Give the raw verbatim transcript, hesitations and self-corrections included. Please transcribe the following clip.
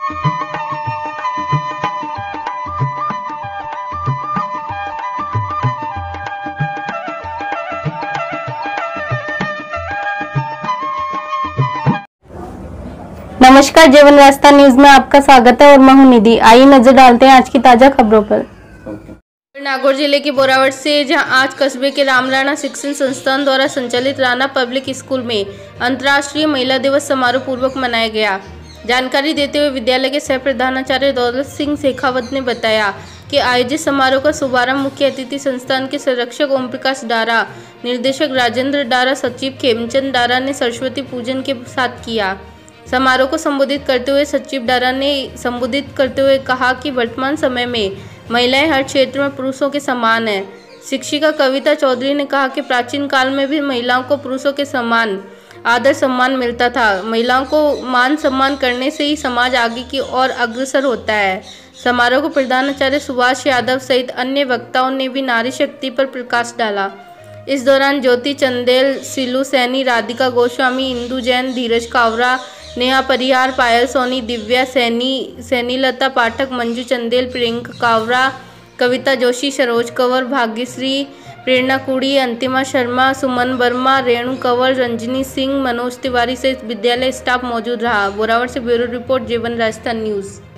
नमस्कार, जीवन रास्ता न्यूज में आपका स्वागत है और मैं हूं निधि। आइए नजर डालते हैं आज की ताजा खबरों पर। नागौर जिले के बोरावट से जहां आज कस्बे के राम राणा शिक्षण संस्थान द्वारा संचालित राणा पब्लिक स्कूल में अंतर्राष्ट्रीय महिला दिवस समारोह पूर्वक मनाया गया। जानकारी देते हुए विद्यालय के सह प्रधानाचार्य दौलत सिंह शेखावत ने बताया कि आयोजित समारोह का शुभारंभ मुख्य अतिथि संस्थान के संरक्षक ओम प्रकाश डारा, निर्देशक राजेंद्र डारा, सचिव खेमचंद डारा ने सरस्वती पूजन के साथ किया। समारोह को संबोधित करते हुए सचिव डारा ने संबोधित करते हुए कहा कि वर्तमान समय में महिलाएं हर क्षेत्र में पुरुषों के समान हैं। शिक्षिका कविता चौधरी ने कहा कि प्राचीन काल में भी महिलाओं को पुरुषों के समान आदर सम्मान मिलता था। महिलाओं को मान सम्मान करने से ही समाज आगे की ओर अग्रसर होता है। समारोह को प्रधानाचार्य सुभाष यादव सहित अन्य वक्ताओं ने भी नारी शक्ति पर प्रकाश डाला। इस दौरान ज्योति चंदेल, सिलू सैनी, राधिका गोस्वामी, इंदु जैन, धीरज कावरा, नेहा परिहार, पायल सोनी, दिव्या सैनी, सैनीलता पाठक, मंजू चंदेल, प्रियंका कावरा, कविता जोशी, सरोज कंवर, भाग्यश्री, प्रेरणा कुड़ी, अंतिमा शर्मा, सुमन वर्मा, रेणु कंवर, रंजनी सिंह, मनोज तिवारी सहित विद्यालय स्टाफ मौजूद रहा। बोरावट से ब्यूरो रिपोर्ट, जीवन राजस्थान न्यूज।